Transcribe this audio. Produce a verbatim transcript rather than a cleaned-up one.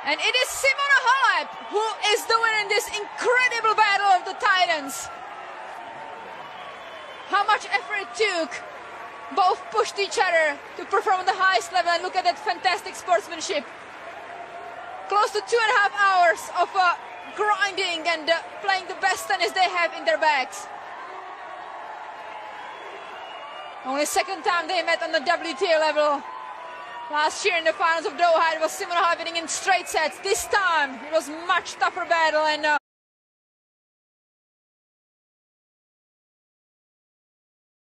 And it is Simona Halep who is the winner in this incredible battle of the Titans. How much effort it took. Both pushed each other to perform at the highest level, and look at that fantastic sportsmanship. Close to two and a half hours of uh, grinding and uh, playing the best tennis they have in their bags. Only second time they met on the W T A level. Last year in the finals of Doha, it was Simona Halep winning in straight sets. This time it was much tougher battle, and uh,